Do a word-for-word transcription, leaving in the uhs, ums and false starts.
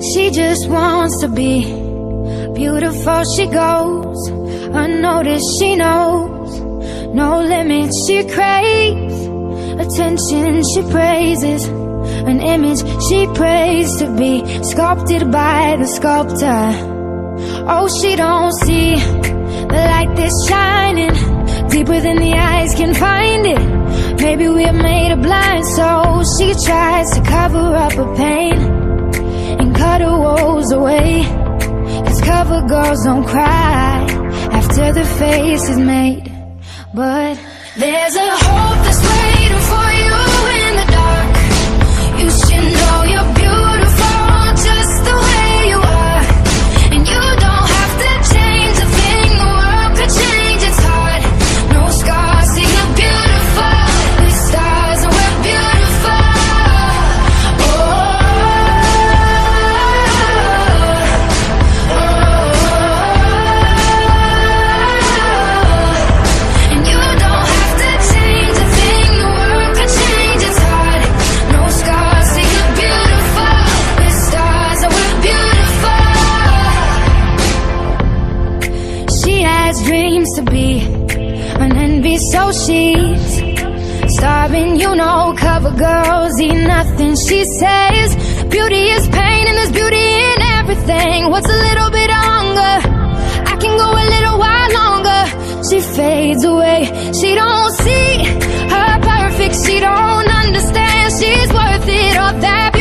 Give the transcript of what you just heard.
She just wants to be beautiful. She goes unnoticed, she knows no limits. She craves attention, she praises an image she prays to be sculpted by the sculptor. Oh, she don't see the light that's shining deeper than the eyes can find it. Maybe we're made of blind, so she tries to cover up her pain and cut her woes away. 'Cause cover girls don't cry after the face is made. But there's a hope that's waiting for you in the dark. You should know you're beautiful just the way you are. And you don't have to change a thing, the world could change, it's hard. No scars, see you're beautiful. We're stars and we're beautiful. Oh, oh, oh. And you don't have to change a thing, the world could change, it's hard. No scars, see you're beautiful. We're stars and we're beautiful. She has dreams to be an envy, so she's starving, you know. Cover girls eat nothing, she says. Beauty is pain and there's beauty in everything. What's a little bit of hunger? I can go a little while longer. She fades away, she don't see her perfect, she don't understand she's worth it, all that